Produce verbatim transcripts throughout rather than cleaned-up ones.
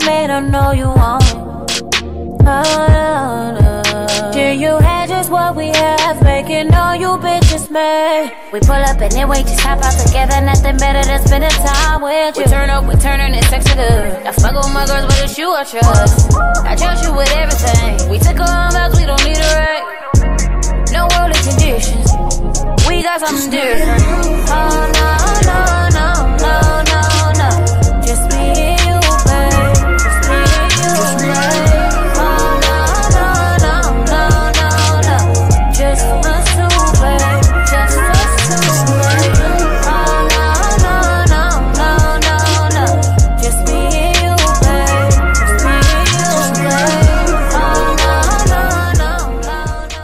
made her know you want it. Oh, no, no. Here you had just what we have, making all you bitches mad. We pull up and then we just hop out together. Nothing better than spending time with you. We turn up, we turning it sexy good. I fuck with my girls, but it's you I trust. I trust you with everything. We took our own vows, we don't need a right. No worldly conditions. We got something different. Oh no, no, no, no, no, no. Just me and you, babe. Just me and you, babe. Oh no, no, no, no, no, no. Just us two, babe. Just us two, babe. Oh no, no, no, no, no, no. Just me and you, babe. Just me and you, babe. Oh no, no, no, no, no.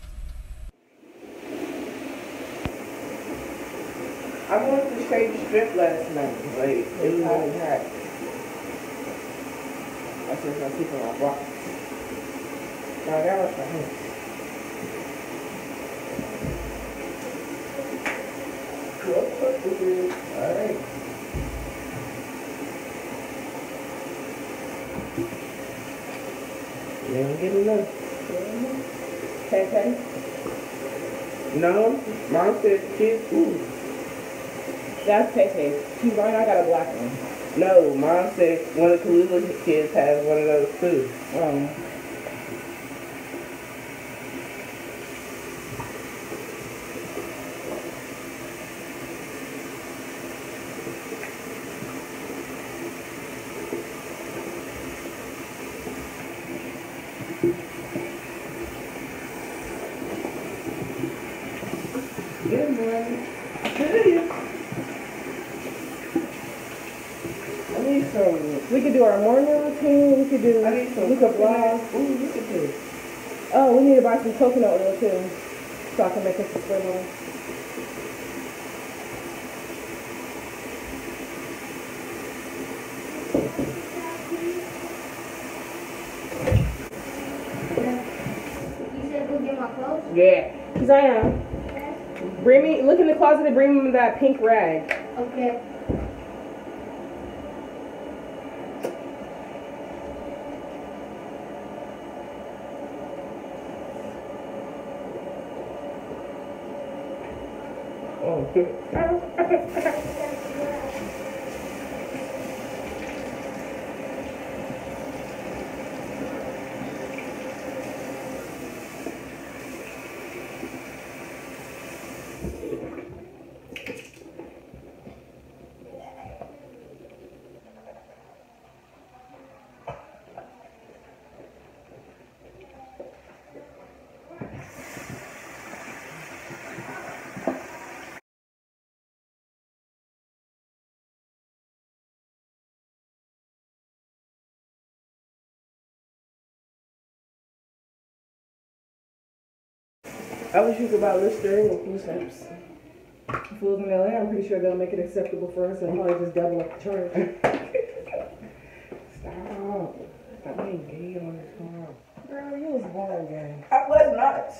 I went to shade strip last night, but it was really hot. I said my people on block. No, that was for him. Alright. You ain't getting enough. Ten ten? No, Mom said kids food. That's Tay-Tay. She's right, I got a black one. No, Mom said one of the Kalula's kids has one of those too. Um. Good morning. Good. We could do our morning routine. We could do. I need some. We could vlog. Ooh, look at this. Oh, we need to buy some coconut oil too, so I can make us a spread on. You said go get my clothes? Yeah. Cause I am. Okay. Bring me. Look in the closet and bring me that pink rag. Okay. Oh, good. I wish you could buy Listerine and food stamps. If we live in L A, I'm pretty sure they'll make it acceptable for us and probably just double up the charge. Stop. Stop being gay on this phone. Girl, you was born gay. I was not.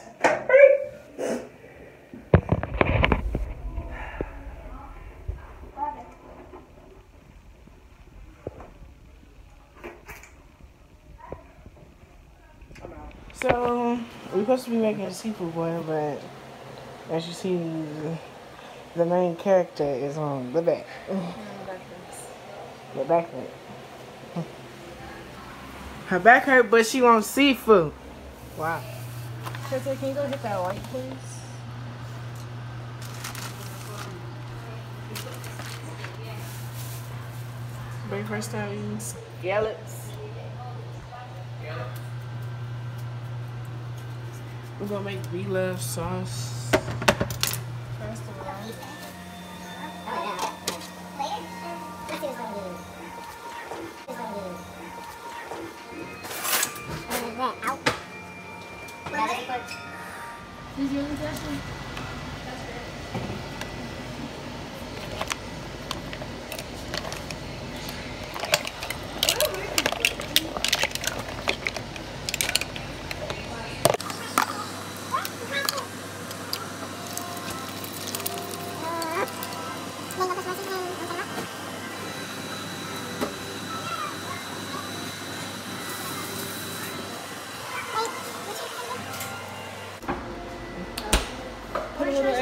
So, we're supposed to be making a seafood boil, but as you see, the main character is on the back. The back hurt. Her back hurt, but she wants seafood. Wow. Tessa, can you go hit that light, please? Very first time eating scallops. We're gonna make Bloves Sauce. First of all. Is your injection?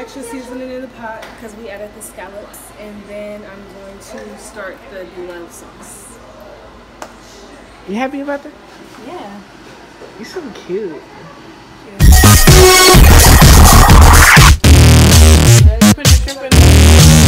extra seasoning in the pot because we added the scallops, and then I'm going to start the Bloves Sauce. You happy about that? Yeah. You're so cute. Let's put the shrimp in there.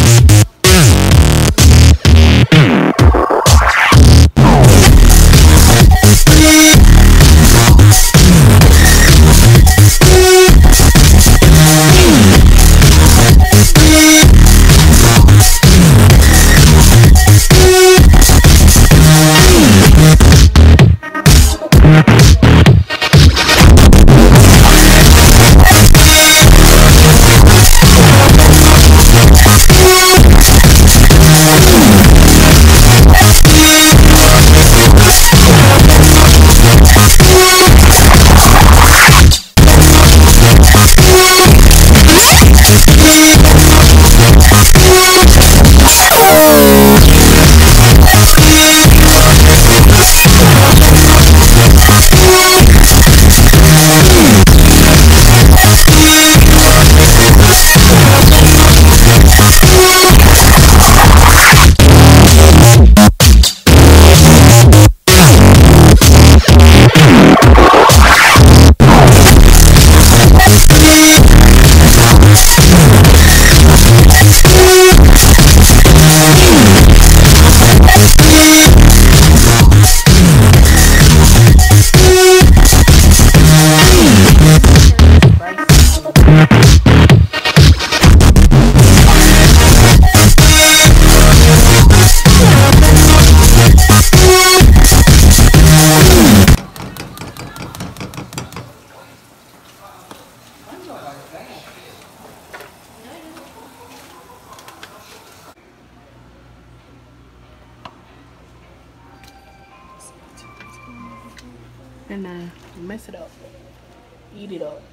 And uh, mess it up. Eat it up.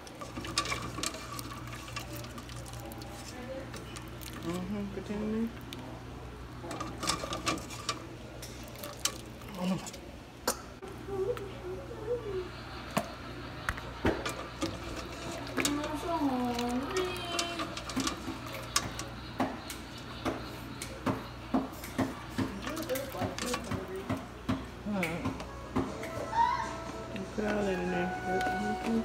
Mm-hmm. Put it in there. Oh. Put all that in there. Mm-hmm.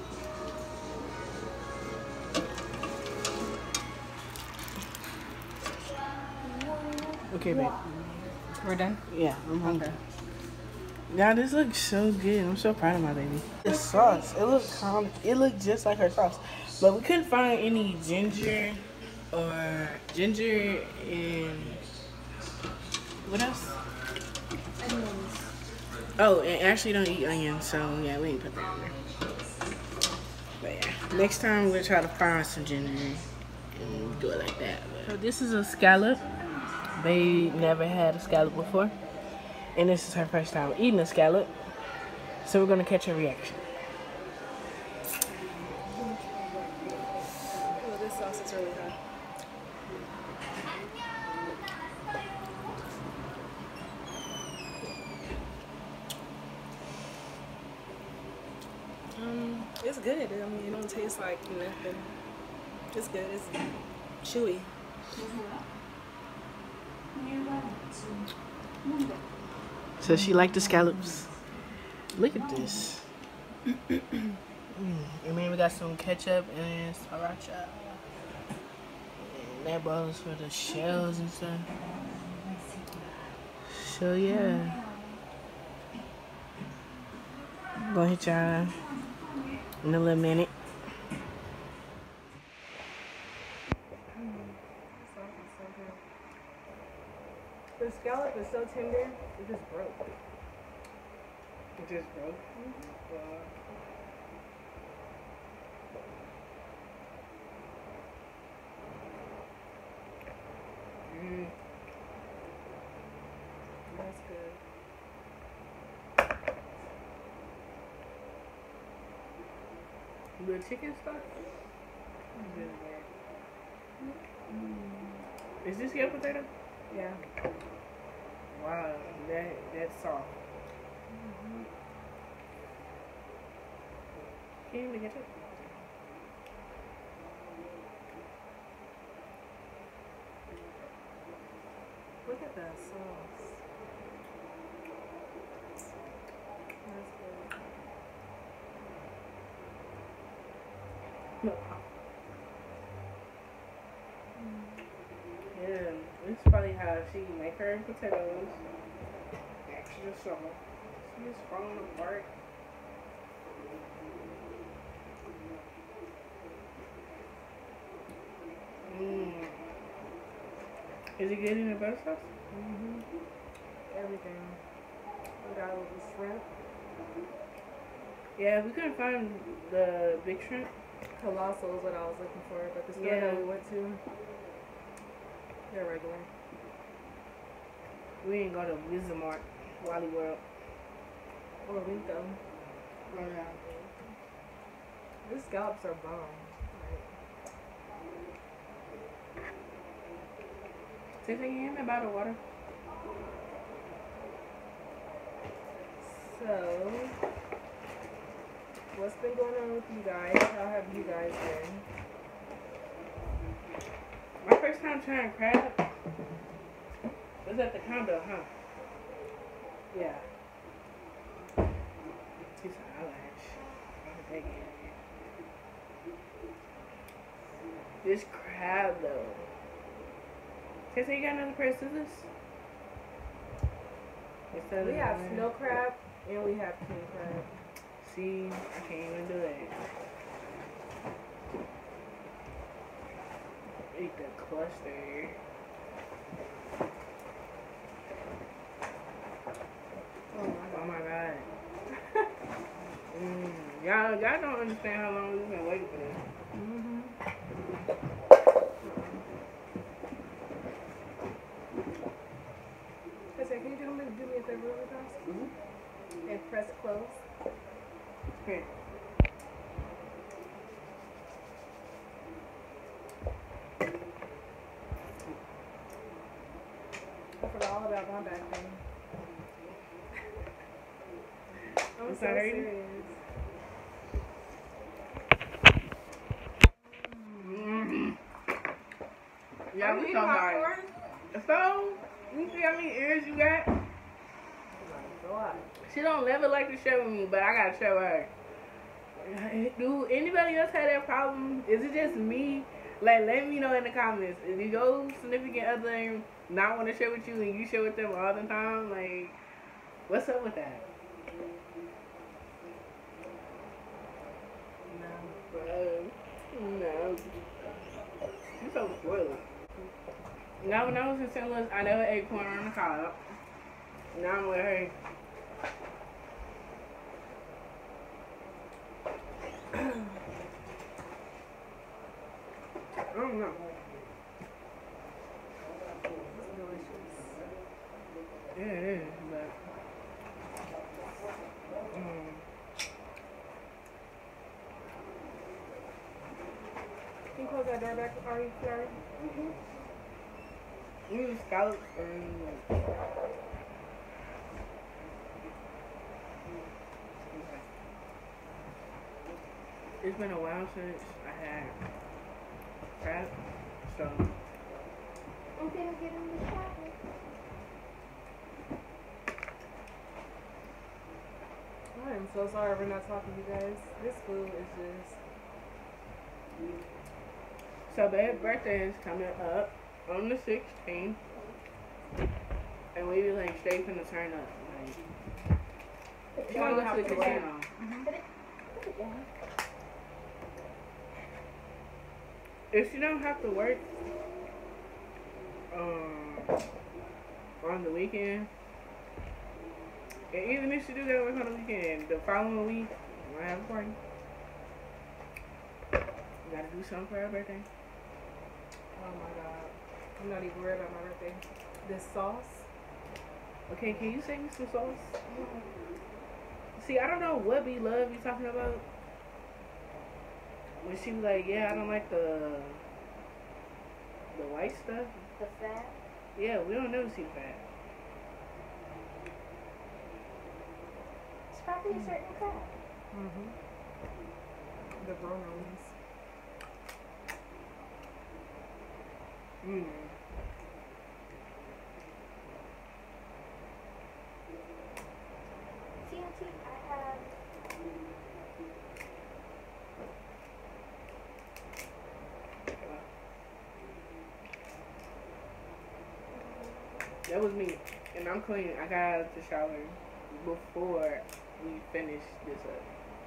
Okay, babe. We're done? Yeah, I'm hungry. Now this looks so good. I'm so proud of my baby. The sauce, it looks calm. It looked just like her sauce, but we couldn't find any ginger or ginger and what else? Onions. Oh, and Ashley don't eat onions, so yeah, we ain't put that in there. But yeah, next time we'll try to find some ginger and do it like that. But. So this is a scallop. They never had a scallop before, and this is her first time eating a scallop. So we're gonna catch her reaction. Oh, this sauce is really hot. Um, it's good. I mean, it don't taste like nothing. It's good. It's chewy. So she liked the scallops. Look at this. mm. And then we got some ketchup and sriracha. And that bowl is for the shells and stuff. So yeah. I'm gonna hit y'all in a little minute. The scallop is so tender, it just broke. It just broke? Mm-hmm. Wow. Mm. That's good. The chicken stock? Really good. Mm. Is this your potato? Yeah. Wow, that that's soft. Mm-hmm. Can you get it? that sauce. That's good. Yeah, this is probably how she make her potatoes. Extra sauce. She's falling apart. Mmm. Is it good in the butter sauce? Mm-hmm. Everything. We got a little shrimp. Yeah, we couldn't find the big shrimp. Colossal is what I was looking for, but the store Yeah. that we went to, they're regular. We didn't go to Wizardmart, Wally World. Or Rico. Oh yeah. These scallops are bomb. Like, Take a hand about the water. so, what's been going on with you guys? How have you guys been? My first time trying crab was at the condo, huh? Yeah. It's an eyelash. I'm taking it. This crab though. Tessa, you got another pair of scissors? Instead We of have that. snow crab and we have king crab. See, I can't even do that. Eat the cluster. Oh my Oh my god. mm, y'all, y'all don't understand how long we've been waiting for this. Mm-hmm. Can you do me, do me a favor really fast? Mm-hmm. And press close. Here. I forgot all about my back pain. I'm It's so not hurting? serious. Mm-hmm. Yeah, Are you we eating so hard. popcorn? So, you see how many ears you got? Oh my god. She don't never like to share with me, but I gotta share with her. Do anybody else have that problem? Is it just me? Like, let me know in the comments. Is your significant other not want to share with you and you share with them all the time? Like, what's up with that? No. Bro, no. You so spoiled. Now, when I was in Saint Louis, I never ate corn on the cob. Now I'm with her. I don't know. It's delicious. Yeah, it is, but. Mm. Can you close that door back? Are you sorry? Mm-hmm. You use scallops or you like. It's been a while since I had crab, so. I'm gonna get in the shower. I am so sorry for not talking to you guys. This food is just. So babe's birthday is coming up on the sixteenth, and we be like straight from the turn up. Like, she wanna go to the casino. If she don't have to work um, on the weekend, and even if she do gotta work on the weekend, the following week, I have a party. We gotta do something for her birthday. Oh my god. I'm not even worried about my birthday. This sauce. Okay, can you send me some sauce? See, I don't know what be love you talking about. When she was like, yeah, I don't like the the white stuff. The fat. Yeah, we don't never see the fat. It's probably a certain crab. Mm-hmm. The brownies. Mm. tea. I have. That was me. And I'm clean. I got out of the shower before we finished this up.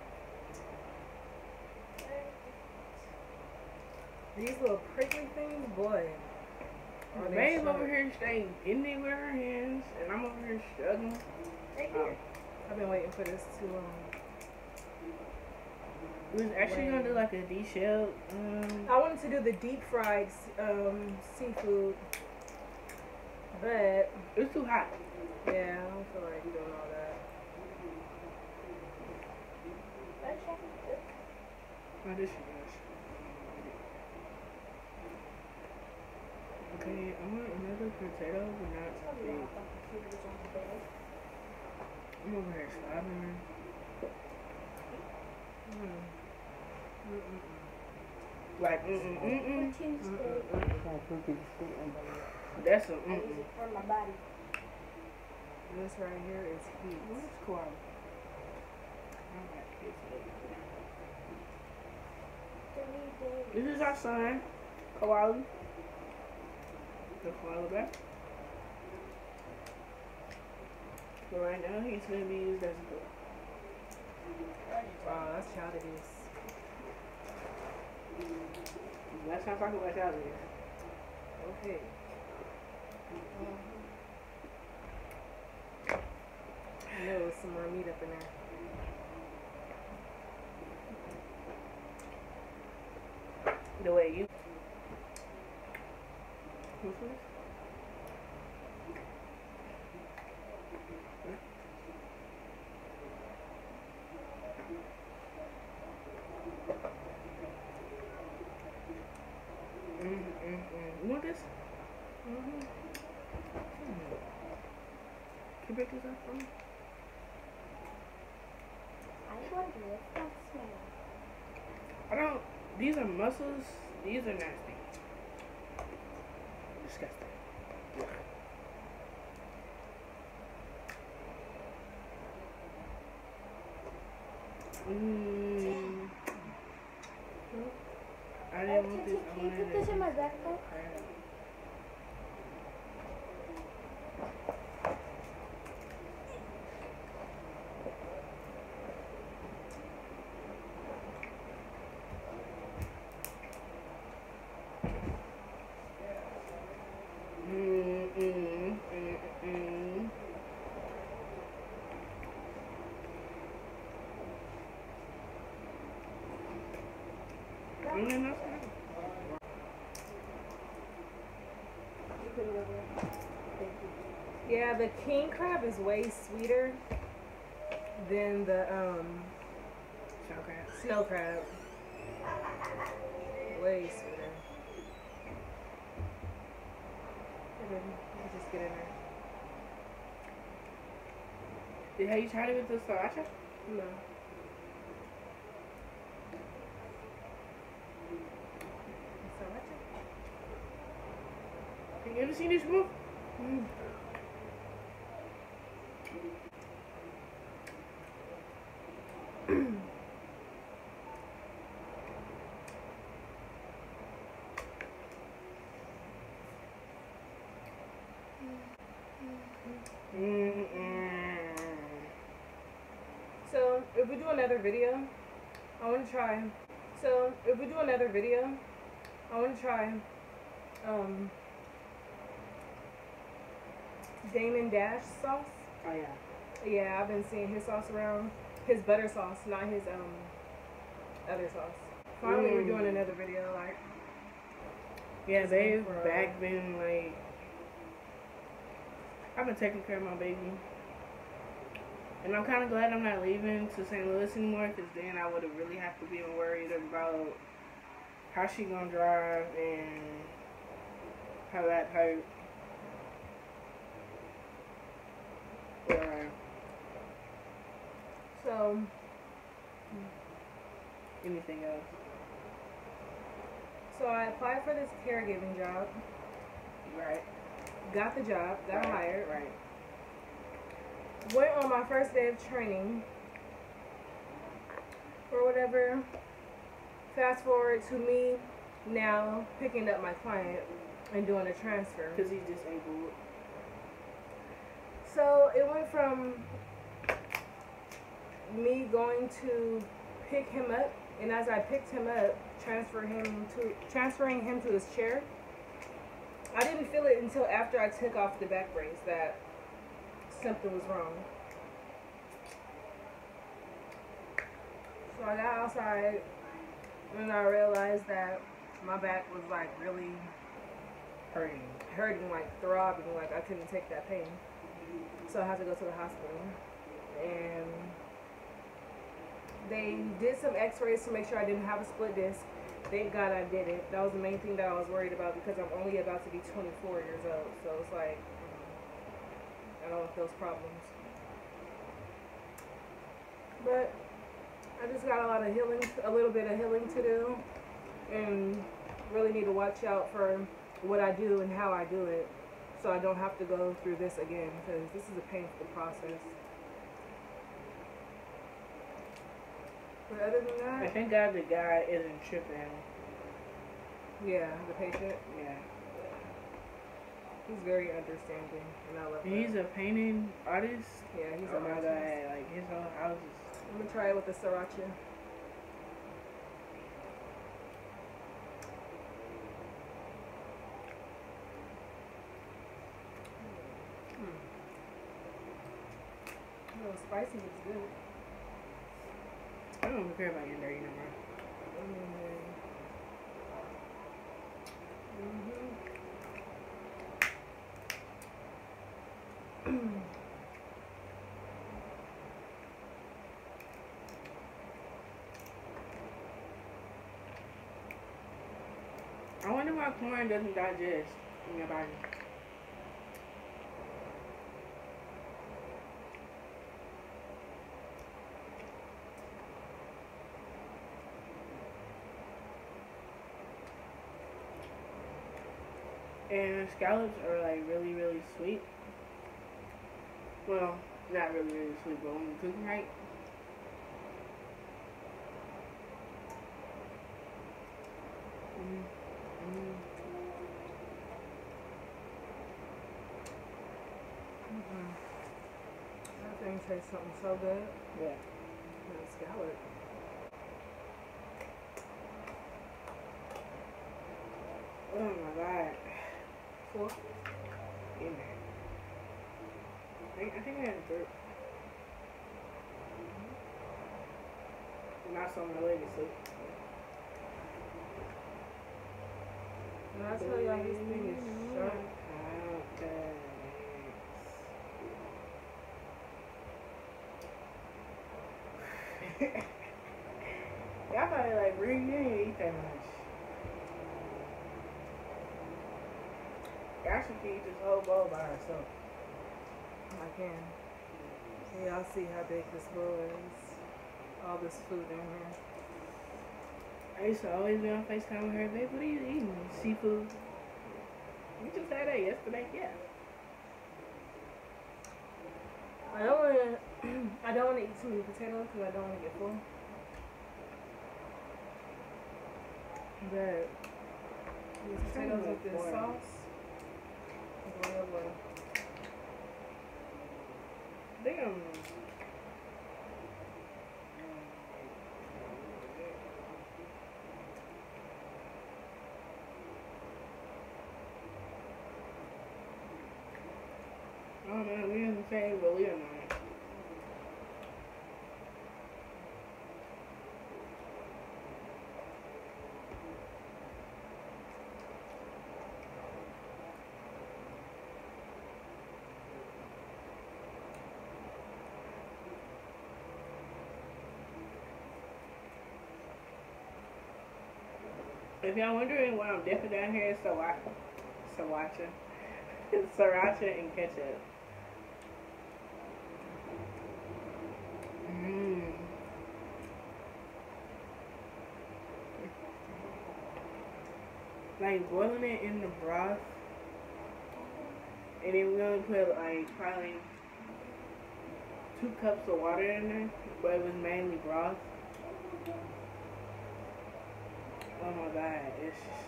These little prickly things, boy. Babe over here staying in there with her hands, and I'm over here struggling. Right Oh. here. I've been waiting for this too long. We was actually gonna do like a de-shelled. Um, I wanted to do the deep fried um, seafood, but it's too hot. yeah, I don't feel like doing all that. Let's check it. Oh, this is nice. Okay, I want another potato, but not too big. I'm over here slobbering. Mm. Mm-mm. Like, mm-mm, mm-mm. Tuesday. That's a I use mm-mm. it for my body. This right here is heat. What's koala? I like kids. Three days. This is our son, Koala. The koala bear. But right now, he's going to be used as a book. Wow, that's childish. Last time talking about child is. Okay. I know there's some more meat up in there. The way you. What's this? Mm, mm, mm. You want this? Mm-hmm. Mm. Can you break this up for me? I wonder if that smells. I don't. These are mussels. These are nasty. Disgusting. Mmm. I didn't want this. I Can you wanted put this in my it. backpack? Mm, mm, mm, mm. Mm, that's good. Put it over there. Thank you. Yeah, the king crab is way sweeter than the um, Snow crab. snow crab. Way sweeter. Let me just get in there. Did have you tried it with the sriracha? No. Have you ever seen this move? Mm. Mm-mm. So, if we do another video, I want to try. So, if we do another video, I want to try um, Damon Dash sauce. Oh yeah. Yeah, I've been seeing his sauce around. His butter sauce, not his um other sauce. Finally, Mm. we're doing another video. Like, Yeah, they've for, uh, back been like. I've been taking care of my baby. And I'm kind of glad I'm not leaving to Saint Louis anymore, because then I would have really have to be worried about how she gonna drive and how that hurt. Or so anything else. so I applied for this caregiving job. Right. Got the job. Got right. hired. Right. went on my first day of training or whatever. Fast forward to me now picking up my client and doing a transfer. Because he's disabled. So it went from me going to pick him up, and as I picked him up, transfer him to transferring him to his chair, I didn't feel it until after I took off the back brace that something was wrong. So I got outside and I realized that my back was like really Hurting. hurting, like throbbing, like I couldn't take that pain. So I had to go to the hospital. And they did some x-rays to make sure I didn't have a split disc. Thank God I didn't. That was the main thing that I was worried about because I'm only about to be twenty-four years old. So it's like, I don't want those problems. But I just got a lot of healing, a little bit of healing to do. And really need to watch out for what I do and how I do it. So I don't have to go through this again because this is a painful process. But other than that, I thank God the guy isn't tripping. yeah, the patient, Yeah. he's very understanding, and I love He's that. a painting artist. Yeah, he's Oh an my artist. God, like his whole house is. I'm gonna try it with the sriracha. Hmm. A little spicy is good. I don't even care about getting dirty no more. Mm-hmm. I wonder why corn doesn't digest in your body. And scallops are like really, really sweet. Well, not really, really sweet, but when you cook them right. Mm. Mm. Mm-hmm. That thing tastes something so good. Yeah. And a scallop. Oh my God. Four. In there. I think I, think I had a burp. Not so my leg is sleep. When I tell y'all this thing is sharp. Y'all probably like, Brieon, you ain't eat that much. Y'all should feed this whole bowl by herself. I can. Can y'all see how big this bowl is? All this food in here. I used to always be on FaceTime with her, babe, what are you eating? Seafood? We just had that yesterday, yeah. I don't want to. I don't want to eat too many potatoes because I don't want to get full. But these potatoes with this sauce, boy, oh boy. Damn. Oh man, we in the same believe on it. If y'all wondering what I'm dipping down here, it's sriracha, sriracha, sriracha and ketchup. Mmm. Like boiling it in the broth, and then we're gonna put like probably two cups of water in there, but it was mainly broth. Oh my god, it's just,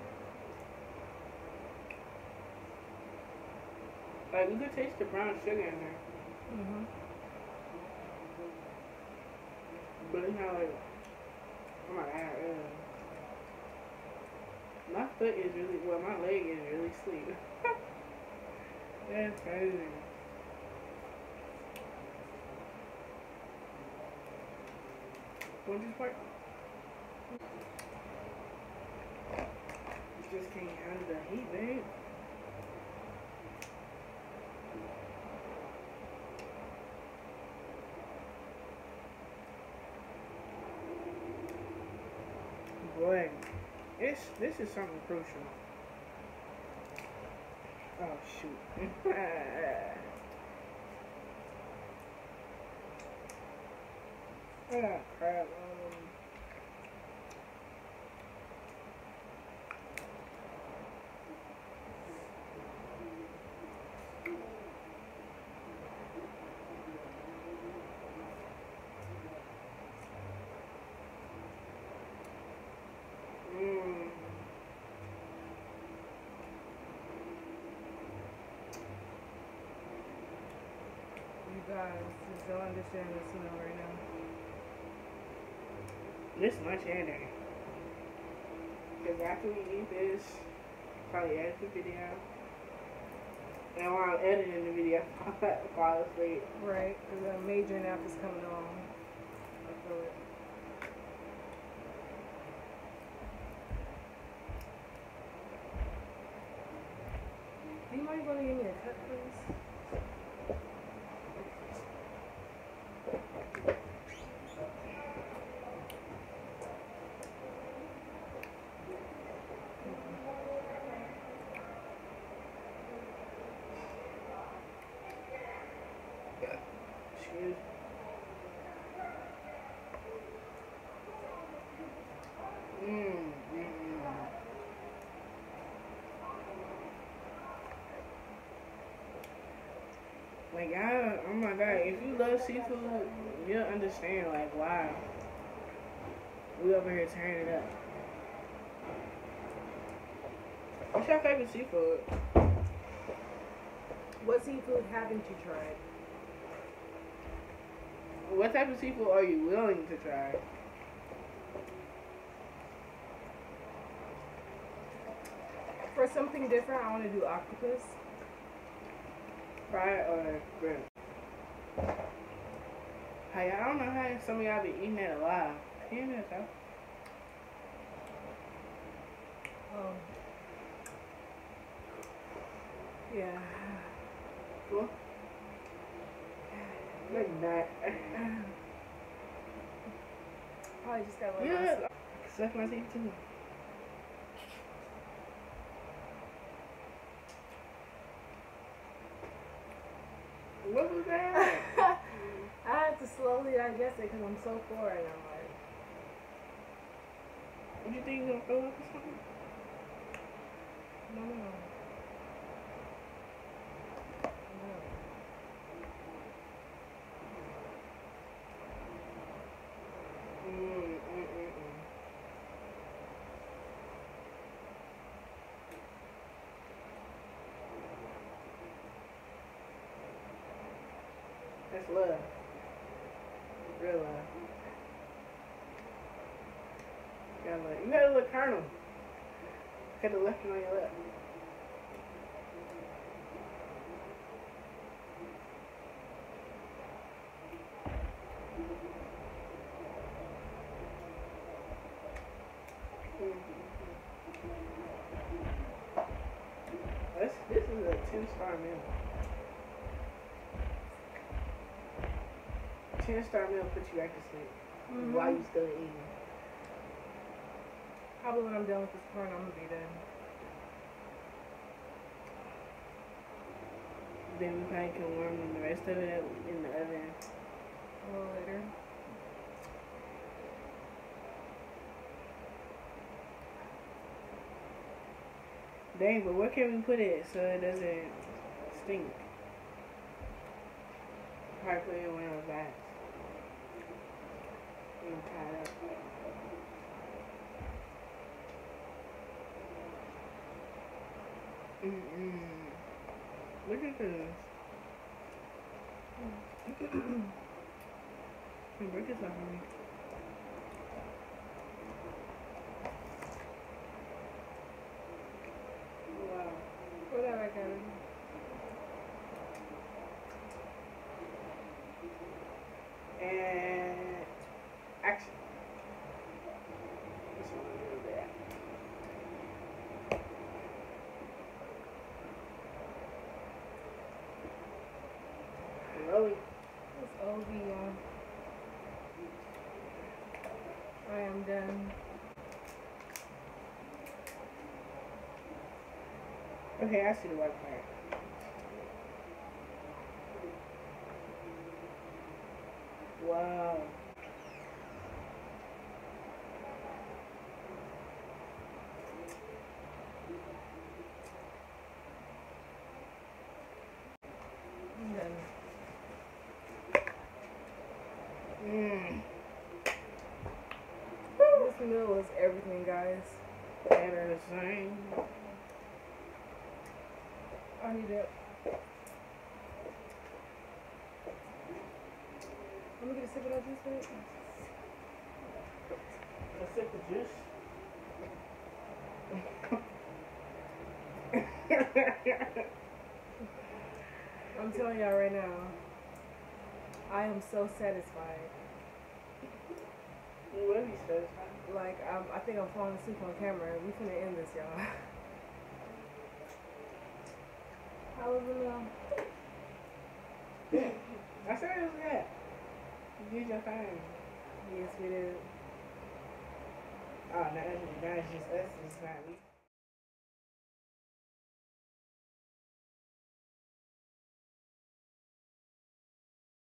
like you could taste the brown sugar in there. Mhm. But it's not like, oh my god, ew. My foot is really, well, my leg is really sleep. That's crazy. What this part? You just can't handle the heat, babe. Boy, it's, this is something crucial. Oh, shoot. Oh, crap. Um, mm. You guys just don't understand the smell right now. This much in there. Because after we eat this, probably edit the video. And while I'm editing the video, I fall asleep. Right, because a major nap is coming on. I feel it. Do you mind going to give me a cut, please? Excuse me. Mmm, mmm, Like, I, oh my god, if you love seafood, you'll understand, like, why we over here turning it up. What's your favorite seafood? What seafood haven't you tried? What type of seafood are you willing to try? For something different, I want to do octopus. Fry it or grill? Hey, I don't know how some of y'all be eating that alive. Can you know? Um, yeah. Cool. Maybe not. Probably just got one. Yeah, suck my teeth too. What was that? I had to slowly digest it because I'm so full right now. Like, What do you think you gonna throw up or something? no, no, no. Mm, mm, mm, mm. That's love. Real love. You got a little, you got a little kernel. Got the left one on your lip. This, this is a ten star meal. ten star meal puts you back to sleep Mm-hmm. while you still eating. Probably when I'm done with this corn, I'm gonna be done. Then we probably can warm the rest of it up in the oven. A little later. Dang, but where can we put it so it doesn't stink? Probably put it when fast. Okay. Mm-mm. Look at this. Break this off of me. Wow. Put that back at me. And action. This one a little bit. Really? It's O V, y'all. I am done. Okay, I see the white part. Wow. I'm done. Mmm. This meal is everything, guys. They're the same. I need it. Let me get a sip of that juice, babe. A sip of juice. I'm telling y'all right now, I am so satisfied. You will be satisfied. Like, I'm, I think I'm falling asleep on camera. We finna end this, y'all. How was the meal? Yeah. I said it was good. You did your thing. Yes, we did. Oh, now, now it's just us. It's not me.